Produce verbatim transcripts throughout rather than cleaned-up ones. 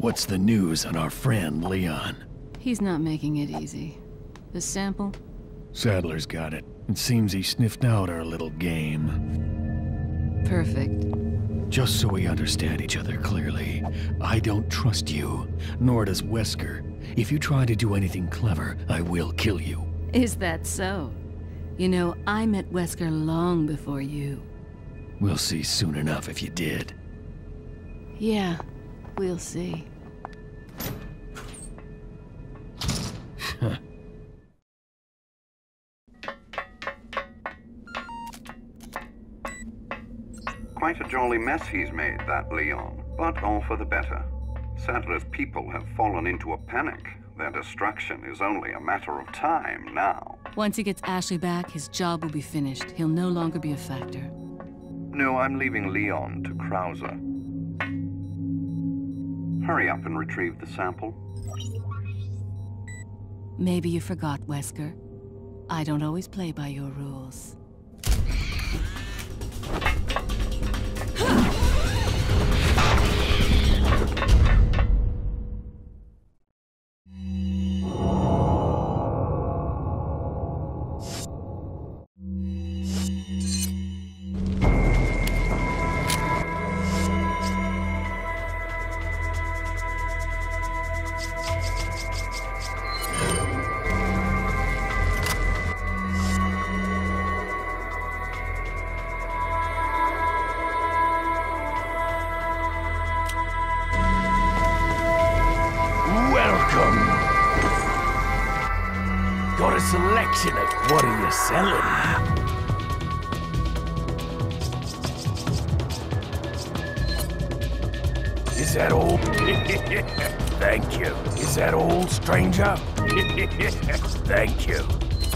What's the news on our friend, Leon? He's not making it easy. The sample? Sadler's got it. It seems he sniffed out our little game. Perfect. Just so we understand each other clearly, I don't trust you, nor does Wesker. If you try to do anything clever, I will kill you. Is that so? You know, I met Wesker long before you. We'll see soon enough if you did. Yeah, we'll see. Quite a jolly mess he's made, that Leon, but all for the better. Sadler's people have fallen into a panic. Their destruction is only a matter of time now. Once he gets Ashley back, his job will be finished. He'll no longer be a factor. No, I'm leaving Leon to Krauser. Hurry up and retrieve the sample. Maybe you forgot, Wesker. I don't always play by your rules. Got a selection of what are you selling? Is that all? Thank you. Is that all, stranger? Thank you.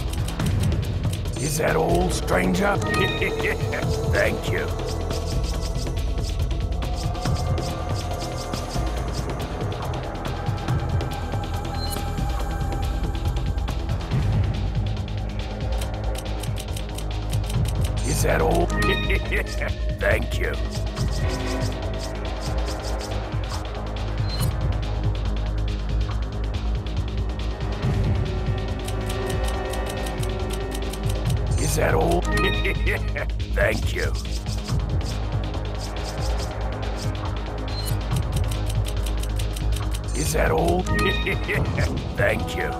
Is that all, stranger? Thank you. Is that all? Thank you. Is that all? Thank you. Is that all? Thank you.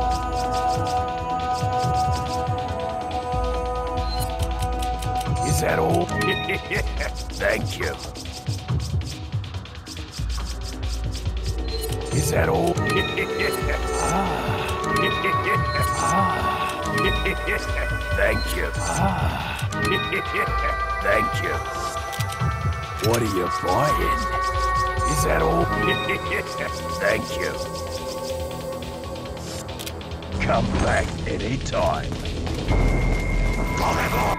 Is that all? Thank you. Is that all? ah. ah. Thank you. Ah. Thank you. What are you buying? Is that all? Thank you. Come back anytime. Forever.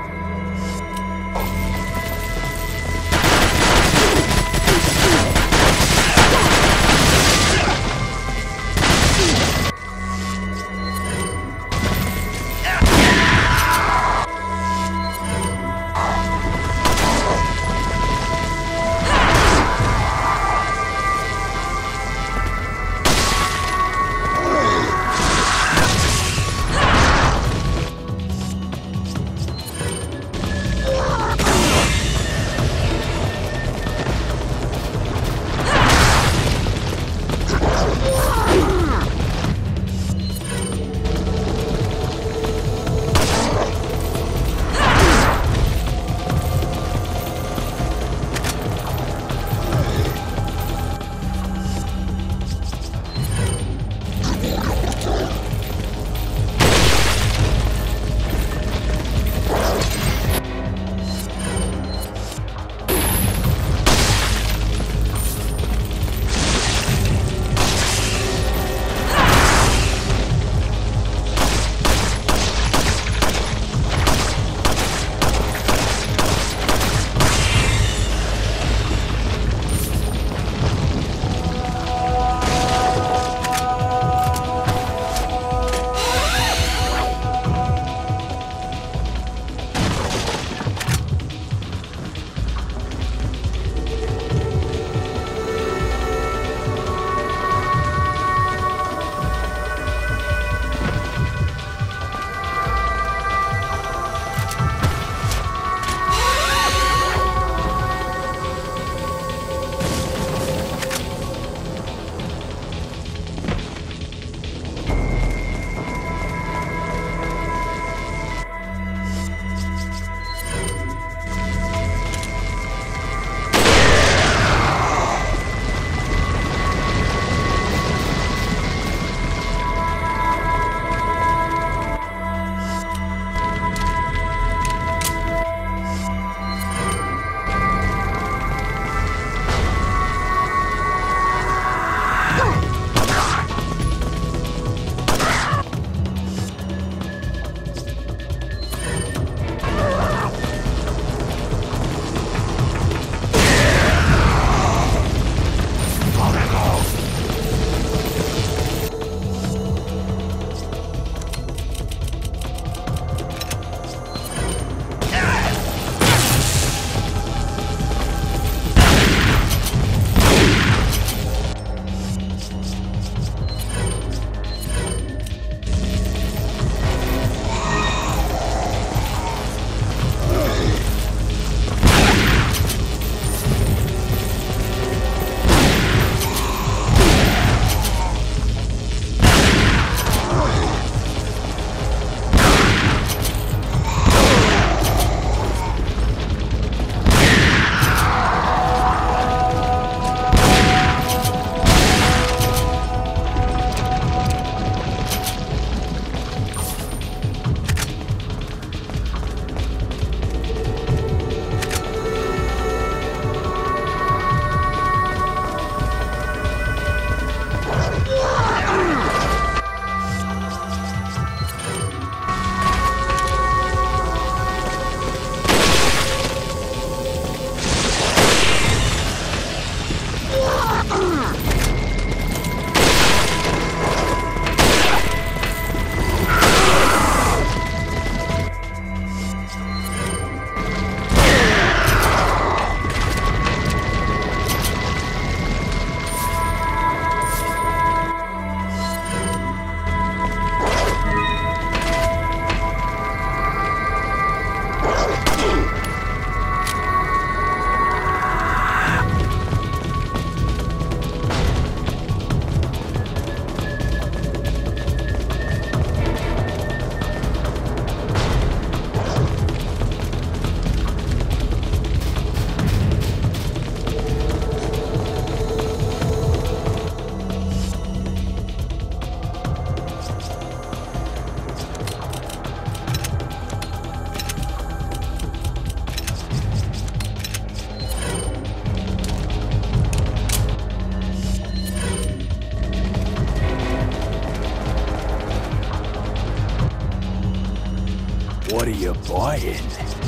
What are you buying?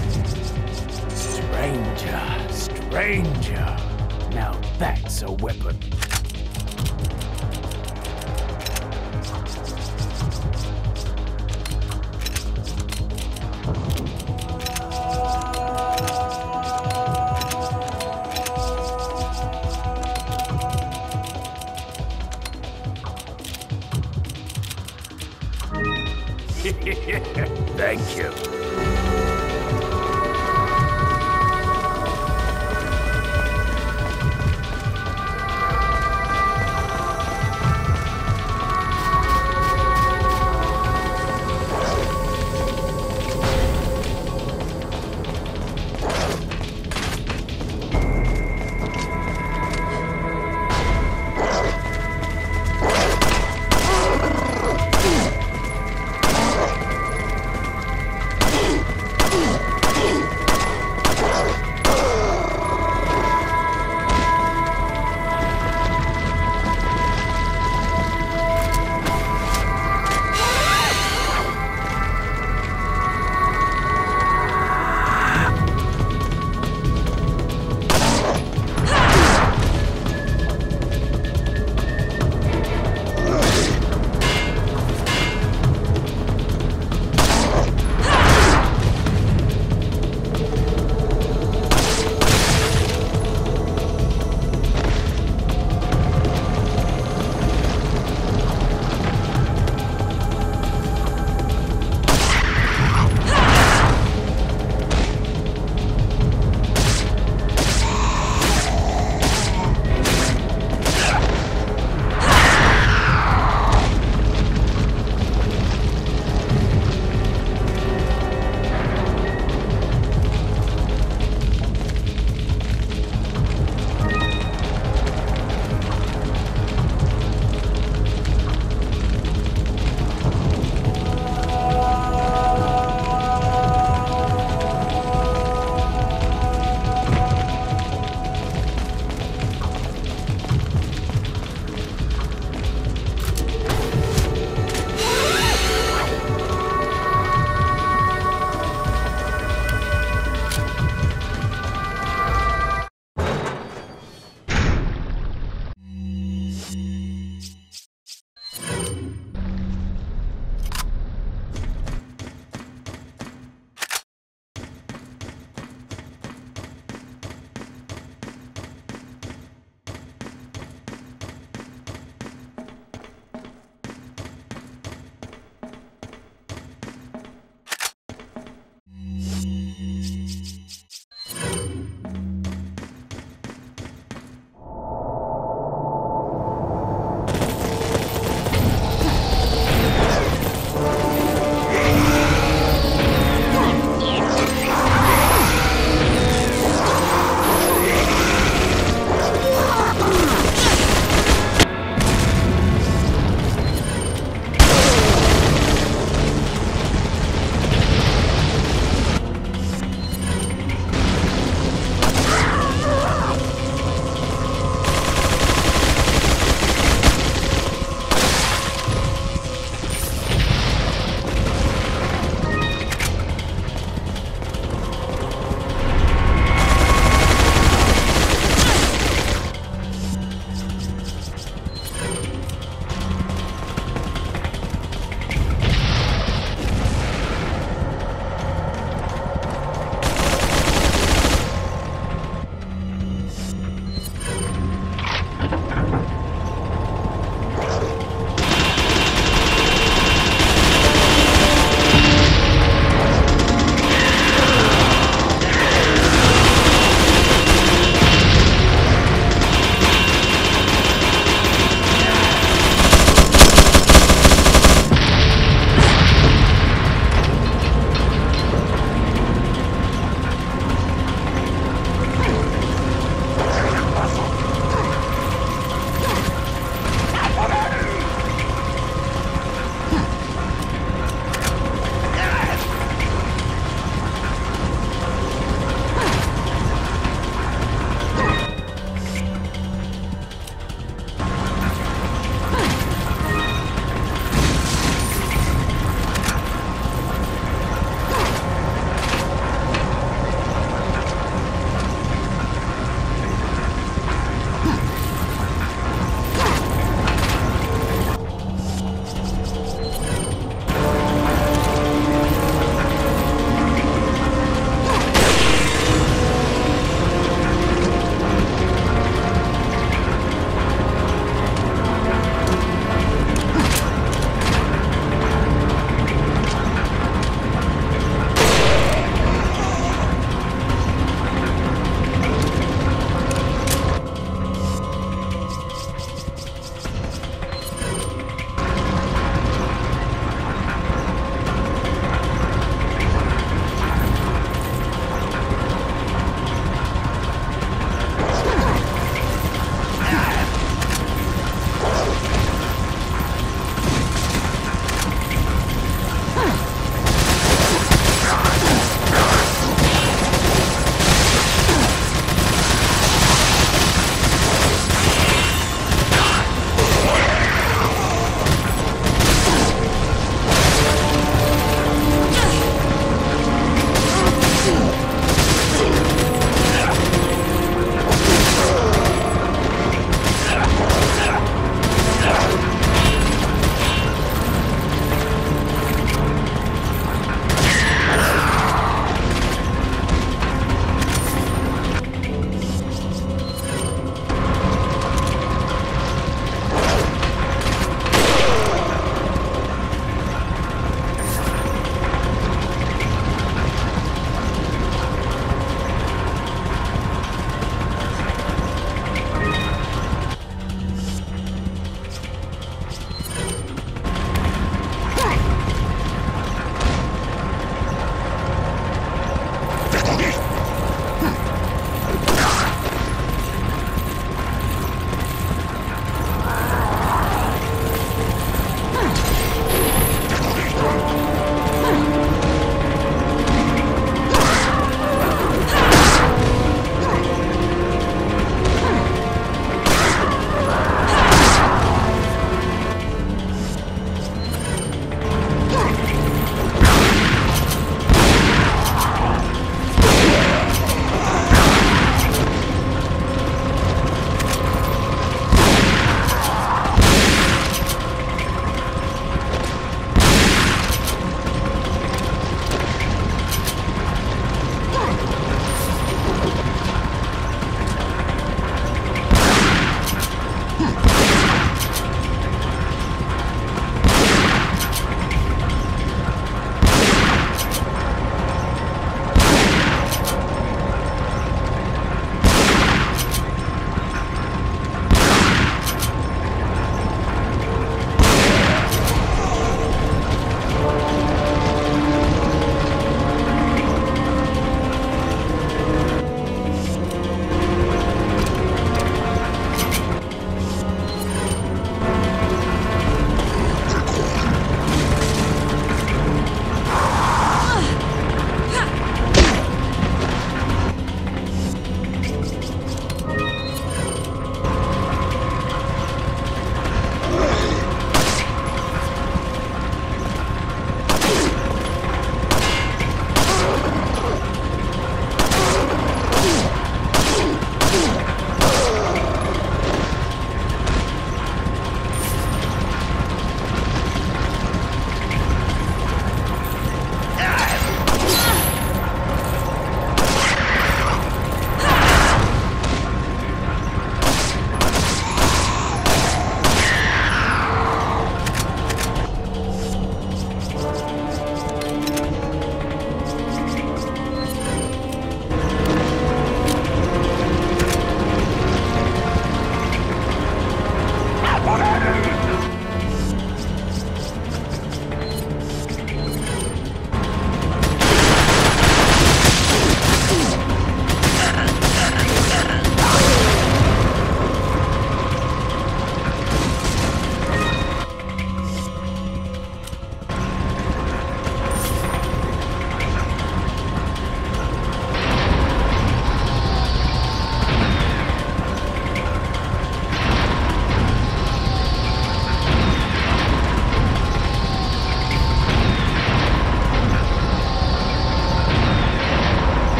Stranger, stranger. Now that's a weapon. Thank you.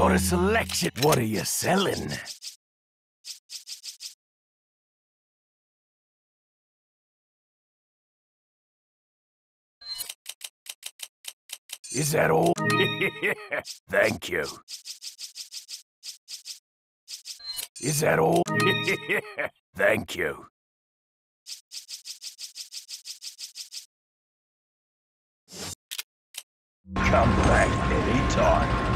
got a selection. What are you selling? Is that all? Thank you. Is that all? Thank you. Come back anytime.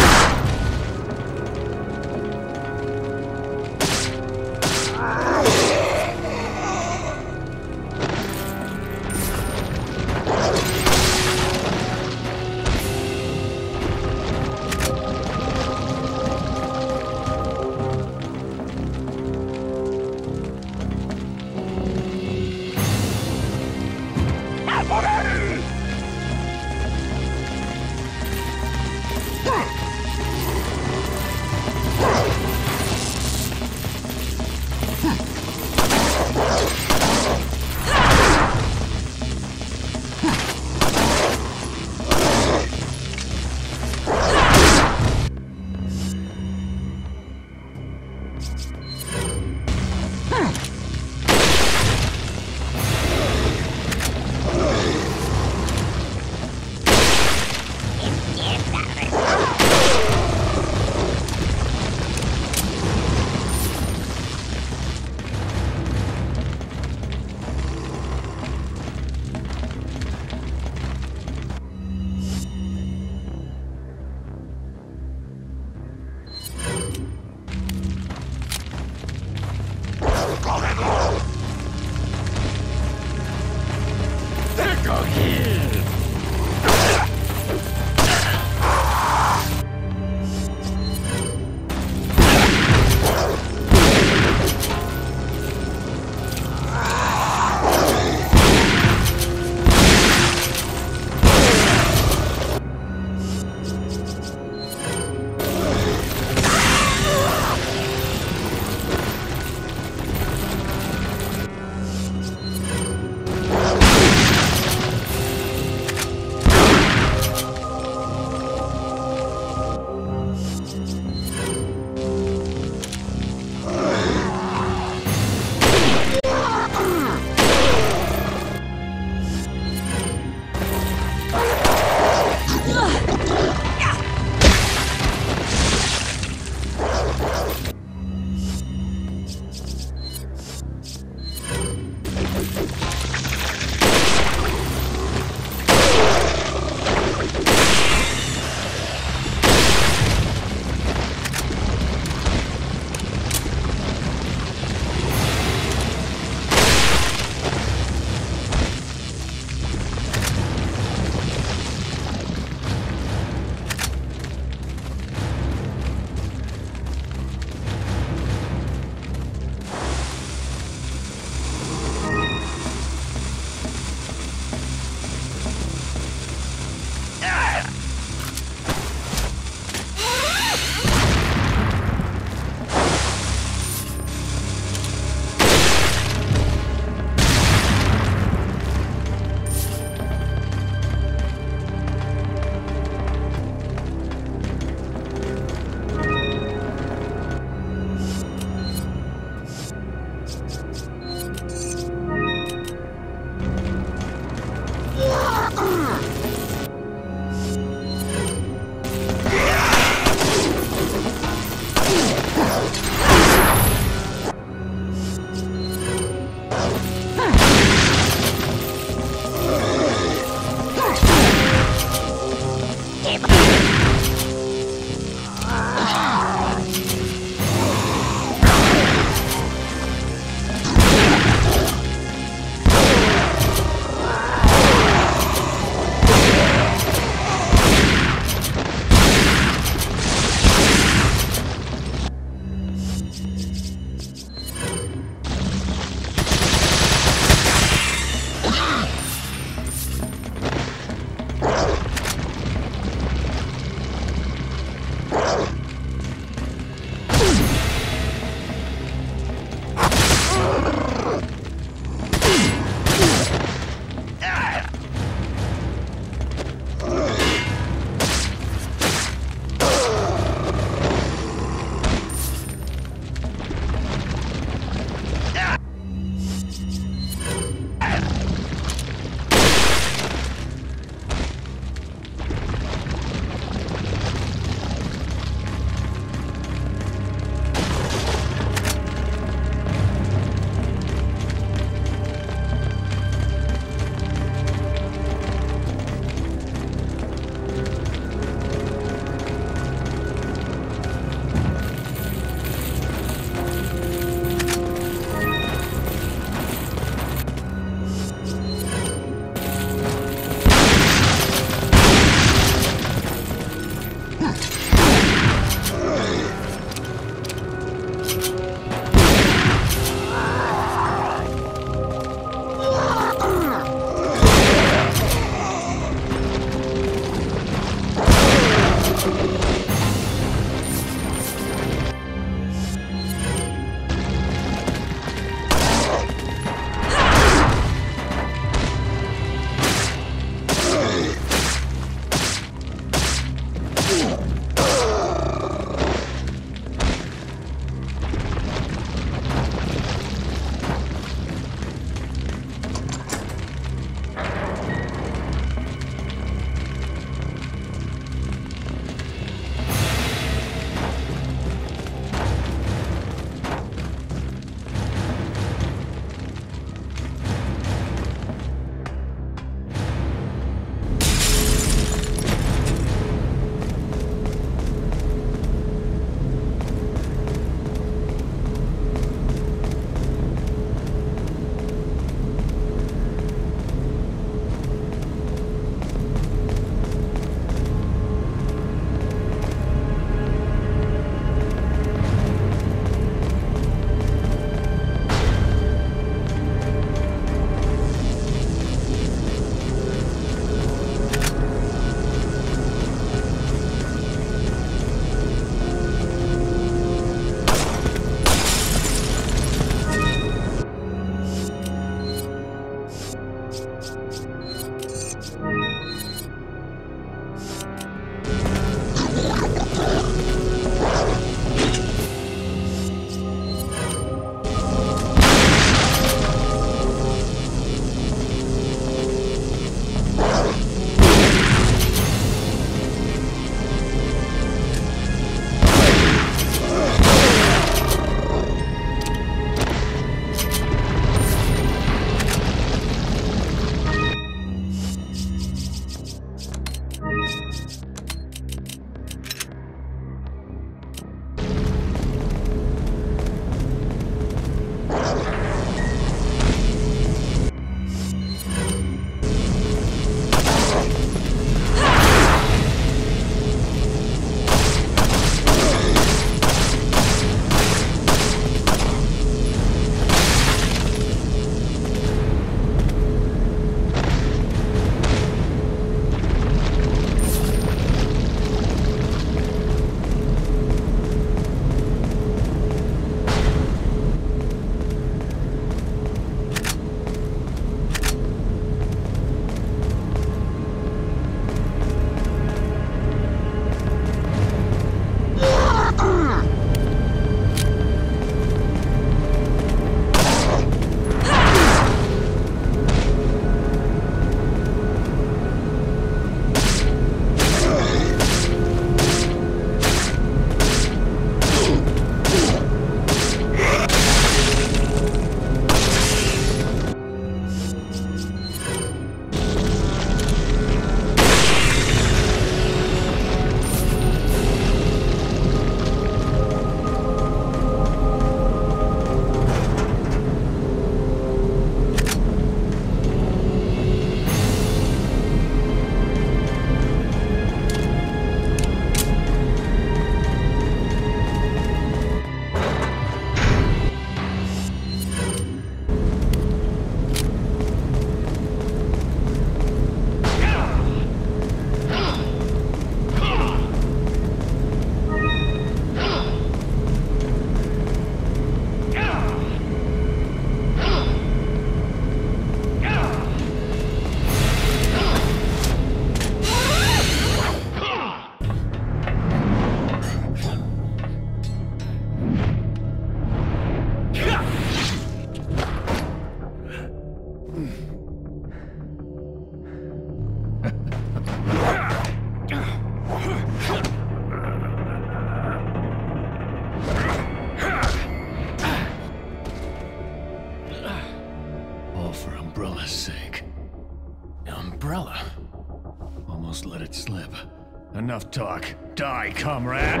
Umbrella's sake. Umbrella? Almost let it slip. Enough talk. Die, comrade!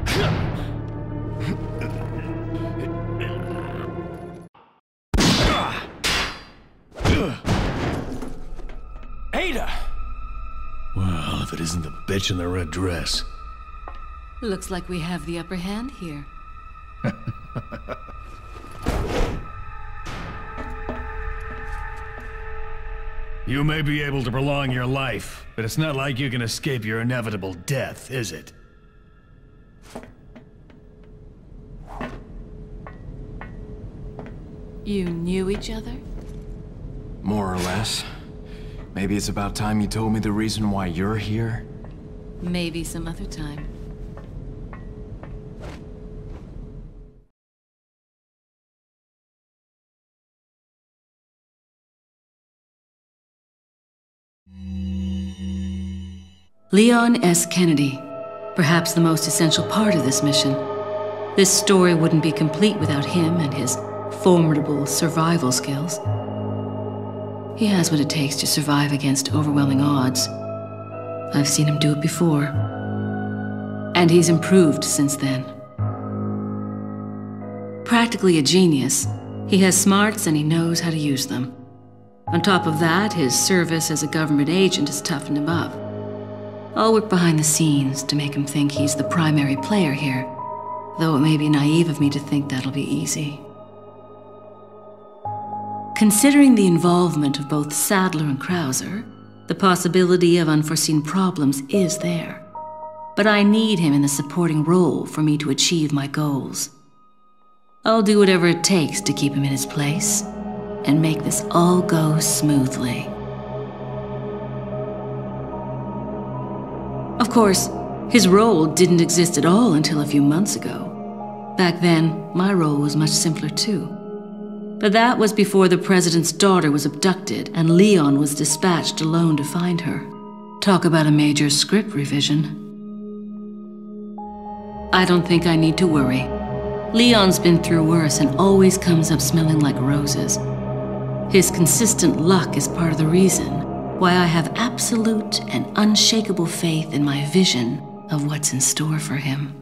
Ada! Well, if it isn't the bitch in the red dress. Looks like we have the upper hand here. You may be able to prolong your life, but it's not like you can escape your inevitable death, is it? You knew each other? More or less. Maybe it's about time you told me the reason why you're here? Maybe some other time. Leon S. Kennedy, perhaps the most essential part of this mission. This story wouldn't be complete without him and his formidable survival skills. He has what it takes to survive against overwhelming odds. I've seen him do it before. And he's improved since then. Practically a genius, he has smarts and he knows how to use them. On top of that, his service as a government agent has toughened him up. I'll work behind the scenes to make him think he's the primary player here, though it may be naive of me to think that'll be easy. Considering the involvement of both Sadler and Krauser, the possibility of unforeseen problems is there. But I need him in the supporting role for me to achieve my goals. I'll do whatever it takes to keep him in his place and make this all go smoothly. Of course, his role didn't exist at all until a few months ago. Back then, my role was much simpler too. But that was before the president's daughter was abducted and Leon was dispatched alone to find her. Talk about a major script revision. I don't think I need to worry. Leon's been through worse and always comes up smelling like roses. His consistent luck is part of the reason why I have absolute and unshakable faith in my vision of what's in store for him.